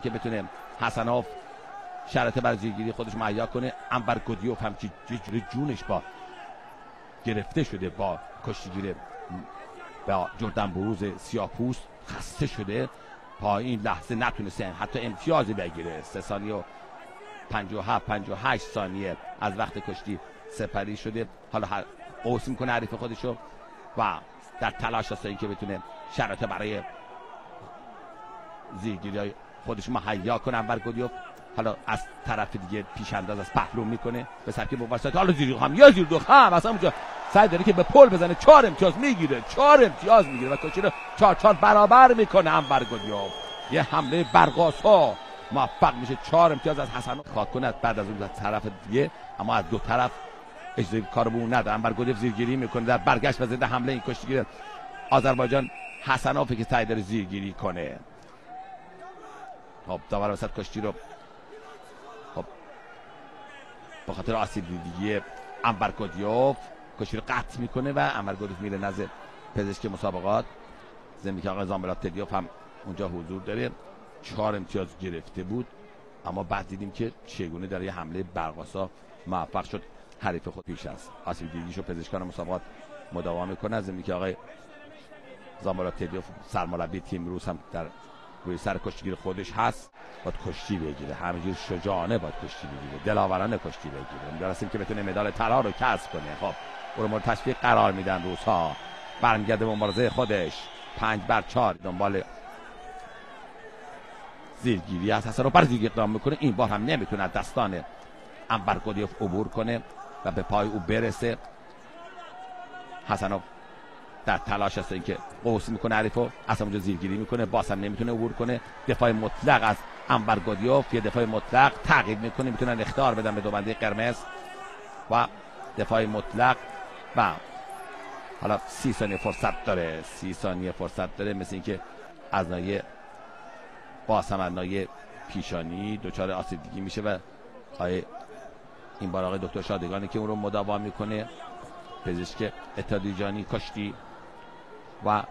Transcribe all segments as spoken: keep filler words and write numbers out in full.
که بتونه حسنوف شرط برای زیرگیری خودش مهیا کنه. انور گودیوف هم که جوری جونش با گرفته شده با کشتیگیر با جردن بروز سیاه‌پوست، خسته شده، پایین لحظه نتونسته حتی امتیازی بگیره. سه ثانیه و پنجاه و هفت پنجاه و هشت ثانیه از وقت کشتی سپری شده. حالا قوس میکنه حریف خودشو و در تلاش است اینکه بتونه شرایط برای زیرگیری خودش مهیا کنه. انور گودیوف حالا از طرف دیگه پیش انداز از پهلو میکنه به سبک مبارزات. حالا زیر هم یا زیر دو هم اصلا اونجا سعی داره که به پل بزنه. چهار امتیاز میگیره، چهار امتیاز میگیره و کشتی رو چهار چهار برابر میکنه. انور گودیوف یه حمله برقاسا موفق میشه چهار امتیاز از حسنوف خاک کند. بعد از اون طرف دیگه اما از دو طرف اجازه کار به اون نداره. انور گودیوف زیرگیری میکنه در برگشت و ضد حمله این کشتیگیر آذربایجان حسنوفی که سعی داره زیرگیری کنه. خب داور وسط کشتی رو خب به خاطر آسیب دیدگی انور گودیوف کشتی رو قطع میکنه و انور گودیوف میره نزد پزشک مسابقات. زمین که آقای زامبلاتلیوف هم اونجا حضور داره. چهار امتیاز گرفته بود اما بعد دیدیم که چگونه در یه حمله برقاسا موفق شد حریف خود پیش است. آسیب دیدگیشو پزشکان مسابقات مداوا میکنه. زمین که آقای زامبلاتلیوف سرمربی تیم روس هم در روی سر کشتیگیر خودش هست. باید کشتی بگیره، همینجور شجاعانه باید کشتی بگیره، دلاورانه کشتی بگیره. می‌دونستیم که بتونه مدال طلا رو کسب کنه. خب او رو مورد تشویق قرار میدن روس‌ها. برمیگرده به مبارزه خودش. پنج بر چهار دنبال زیرگیری از حسنوف بر زیرگیری اقدام میکنه. این بار هم نمیتونه از دستان انور گودیوف عبور کنه و به پای او برسه. حسنوف در تلاش است اینکه قوس میکنه حریفو، اصلا اونجا زیرگیری میکنه، باز هم نمیتونه عبور کنه. دفاع مطلق از انور گودیوف، یه دفاع مطلق تعقیب میکنه، میتونن اخطار بدن به دو بنده قرمز و دفاع مطلق. و حالا سی ثانیه فرصت داره، سی ثانیه فرصت داره. مثل اینکه از ناحیه باز هم از ناحیه پیشانی دچار آسیب دیدگی میشه و آقای این بار آقای دکتر شادگانی که اون رو مداوا میکنه، پزشک اتحادیه کشتی. و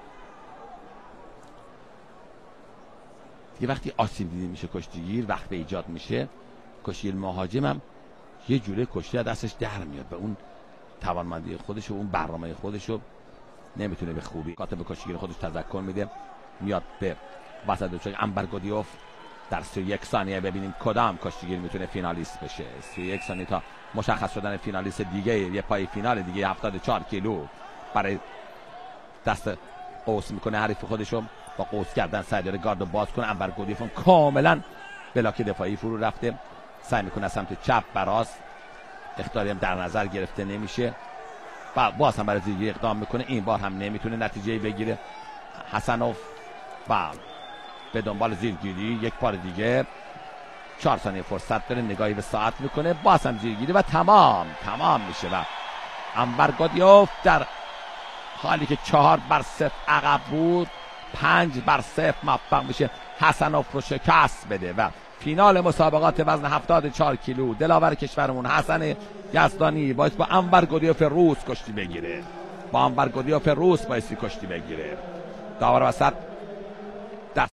دیگه وقتی آسیب دیده میشه کشتیگیر، وقت ایجاد میشه، کشتیگیر مهاجم هم یه جوره کشتی از دستش در میاد. به اون توانمندی خودش و اون برنامه خودش رو نمیتونه به خوبی کاتب کشتیگیر خودش تذکر میده. میاد به وسط دوچه انور گودیوف در سی و یک ثانیه ببینیم کدام کشتیگیر میتونه فینالیست بشه. سی و یک ثانیه تا مشخص شدن فینالیست دیگه، یه پای فینال دیگه هفتاد و چهار کیلو برای دست قوس میکنه حریف خودشو. با قوس کردن سعی داره گاردو باز کنه. انور گودیوف کاملا بلاک دفاعی فرو رفته، سعی میکنه سمت چپ براست، اختیاری هم در نظر گرفته نمیشه و باز هم برای زیرگیری اقدام میکنه. این بار هم نمیتونه نتیجه بگیره حسنوف و به دنبال زیرگیری یک بار دیگه. چهار ثانیه فرصت داره، نگاهی به ساعت میکنه، باز هم زیرگیری و تمام تمام میشه و انور گودیوف در حالی که چهار بر صفر عقب بود پنج بر صفر موفق میشه حسنوف رو شکست بده و فینال مسابقات وزن هفتاد و چهار کیلو دلاور کشورمون حسن یزدانی باید با انور گودیوف روس کشتی بگیره. با انور گودیوف روس بایستی کشتی بگیره. داور وسط